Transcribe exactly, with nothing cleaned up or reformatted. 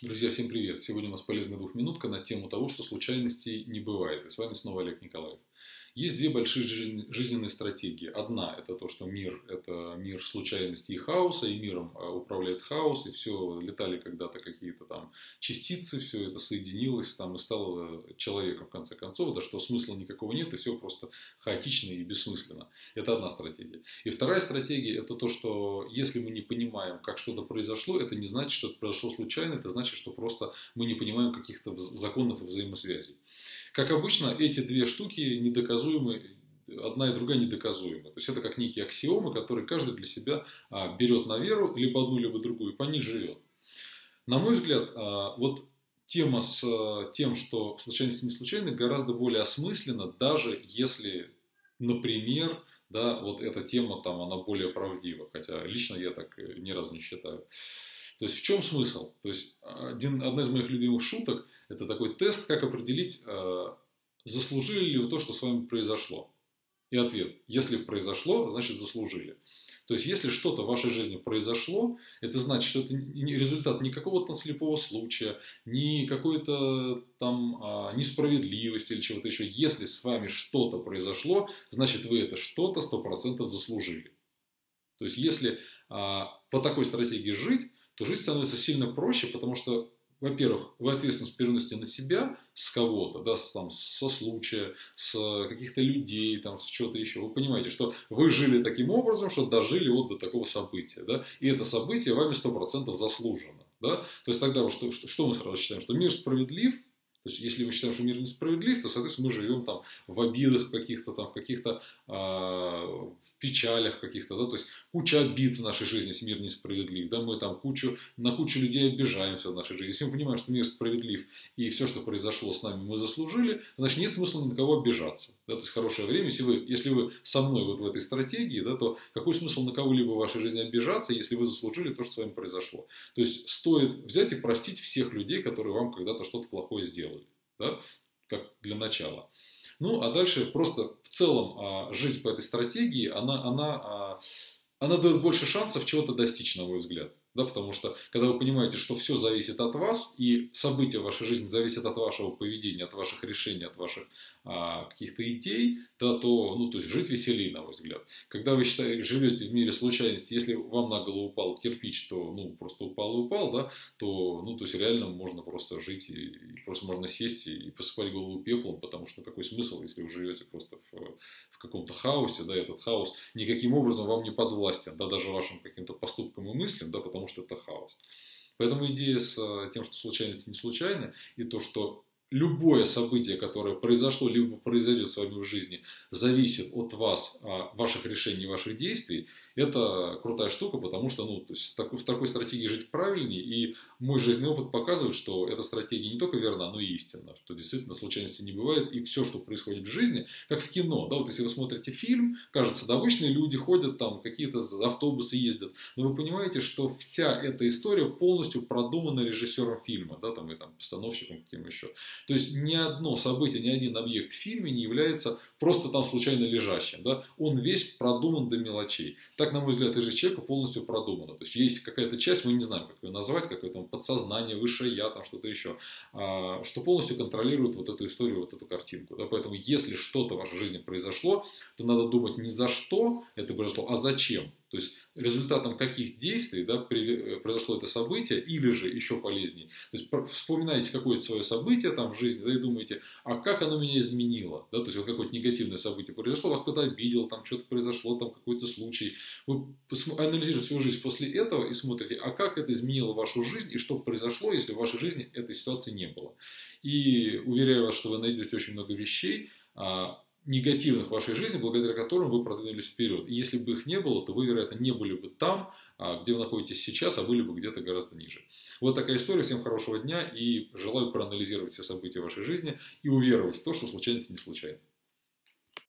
Друзья, всем привет! Сегодня у нас полезная двухминутка на тему того, что случайностей не бывает. И с вами снова Олег Николаев. Есть две большие жизненные стратегии. Одна – это то, что мир – это мир случайностей и хаоса, и миром управляет хаос, и все, летали когда-то какие-то там частицы, все это соединилось там, и стало человеком в конце концов, да, что смысла никакого нет, и все просто хаотично и бессмысленно. Это одна стратегия. И вторая стратегия – это то, что если мы не понимаем, как что-то произошло, это не значит, что это произошло случайно, это значит, что просто мы не понимаем каких-то законов и взаимосвязей. Как обычно, эти две штуки недоказуемы, одна и другая недоказуемы. То есть это как некие аксиомы, которые каждый для себя а, берет на веру, либо одну, либо другую, и по ней живет. На мой взгляд, а, вот тема с а, тем, что случайность и не случайность, гораздо более осмысленна, даже если, например, да, вот эта тема там, она более правдива. Хотя лично я так ни разу не считаю. То есть в чем смысл? То есть один, одна из моих любимых шуток – это такой тест, как определить, э, заслужили ли вы то, что с вами произошло. И ответ – если произошло, значит заслужили. То есть если что-то в вашей жизни произошло, это значит, что это не результат ни какого-то слепого случая, ни какой-то там а, несправедливости или чего-то еще. Если с вами что-то произошло, значит вы это что-то сто процентов заслужили. То есть если а, по такой стратегии жить, то жизнь становится сильно проще, потому что, во-первых, вы ответственность переносите на себя с кого-то, да, с, там, со случая, с каких-то людей, там, с чего-то еще. Вы понимаете, что вы жили таким образом, что дожили вот до такого события, да, и это событие вами сто процентов заслужено. Да? То есть тогда что, что, что мы сразу считаем? Что мир справедлив. То есть, если мы считаем, что мир несправедлив, то, соответственно, мы живем там в обидах каких-то, там, в каких-то э, в печалях каких-то, да, то есть куча обид в нашей жизни, если мир несправедлив, да, мы там кучу, на кучу людей обижаемся в нашей жизни. Если мы понимаем, что мир справедлив и все, что произошло с нами, мы заслужили, значит, нет смысла ни на кого обижаться. Да, то есть, хорошее время, если вы, если вы со мной вот в этой стратегии, да, то какой смысл на кого-либо в вашей жизни обижаться, если вы заслужили то, что с вами произошло. То есть, стоит взять и простить всех людей, которые вам когда-то что-то плохое сделали. Да? Как для начала. Ну, а дальше просто в целом а, жизнь по этой стратегии, она, она, а, она дает больше шансов чего-то достичь, на мой взгляд. Да, потому что, когда вы понимаете, что все зависит от вас, и события в вашей жизни зависят от вашего поведения, от ваших решений, от ваших а, каких-то идей, да, то, ну, то есть жить веселее, на мой взгляд. Когда вы считаете, живете в мире случайности, если вам на голову упал кирпич, то, ну, просто упал и упал, да, то, ну, то есть реально можно просто жить, и, и просто можно сесть и, и посыпать голову пеплом, потому что какой смысл, если вы живете просто в, в каком-то хаосе, да, этот хаос никаким образом вам не подвластен, да, даже вашим каким-то поступкам и мыслям, да, потому что это хаос. Поэтому идея с тем, что случайности не случайны, и то, что любое событие, которое произошло, либо произойдет с вами в жизни, зависит от вас, ваших решений, ваших действий, это крутая штука, потому что, ну, то есть в такой стратегии жить правильнее, и мой жизненный опыт показывает, что эта стратегия не только верна, но и истинна, что действительно случайности не бывает, и все, что происходит в жизни, как в кино, да, вот если вы смотрите фильм, кажется, да, обычные люди ходят там, какие-то автобусы ездят, но вы понимаете, что вся эта история полностью продумана режиссером фильма, да, там, и там, постановщиком каким еще. То есть ни одно событие, ни один объект в фильме не является просто там случайно лежащим. Да? Он весь продуман до мелочей. Так, на мой взгляд, и жизнь человека полностью продумана. То есть есть какая-то часть, мы не знаем, как ее назвать, какое-то подсознание, высшее я, там что-то еще, что полностью контролирует вот эту историю, вот эту картинку. Да? Поэтому если что-то в вашей жизни произошло, то надо думать не за что это произошло, а зачем. То есть результатом каких действий, да, произошло это событие, или же еще полезнее. То есть вспоминаете какое-то свое событие там в жизни, да, и думаете, а как оно меня изменило? Да? То есть вот какое-то негативное событие произошло, вас кто-то обидел, там что-то произошло, там какой-то случай. Вы анализируете свою жизнь после этого и смотрите, а как это изменило вашу жизнь и что произошло, если в вашей жизни этой ситуации не было. И уверяю вас, что вы найдете очень много вещей, негативных в вашей жизни, благодаря которым вы продвинулись вперед. И если бы их не было, то вы, вероятно, не были бы там, где вы находитесь сейчас, а были бы где-то гораздо ниже. Вот такая история. Всем хорошего дня и желаю проанализировать все события в вашей жизни и уверовать в то, что случайности не случайно.